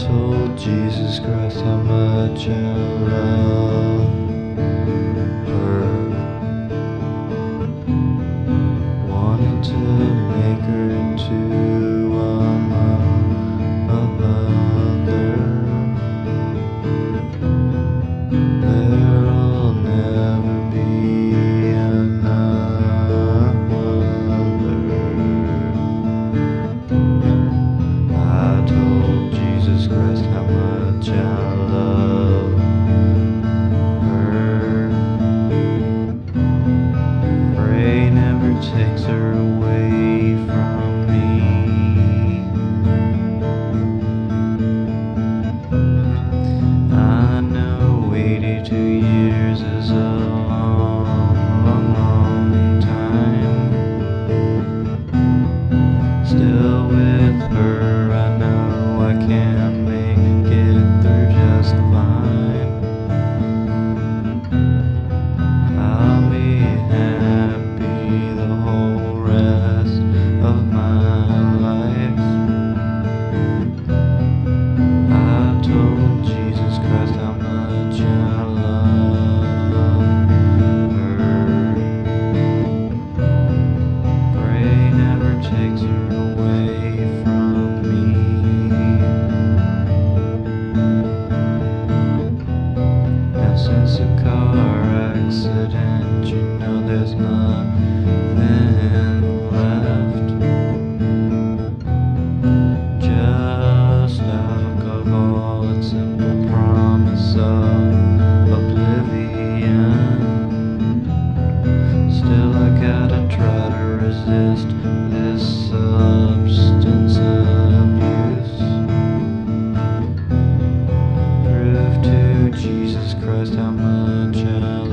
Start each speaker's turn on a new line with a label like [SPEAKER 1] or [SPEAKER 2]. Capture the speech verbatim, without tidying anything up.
[SPEAKER 1] told Jesus Christ how much I love her. Wanted to make her into a mother. There'll never be another. I told Jesus Christ how much I love her. Pray never takes her away from me. I know eighty-two years is a long, long, long time. Still with her, I know I can make it through just fine. I'll be happy the whole rest of my life. I told Jesus Christ how much I love her. Pray never takes her away from me. Now since the car accident, you know there's nothing left. Just alcohol and simple promise of oblivion. Still I gotta try to resist this substance abuse. Prove to Jesus Christ how much I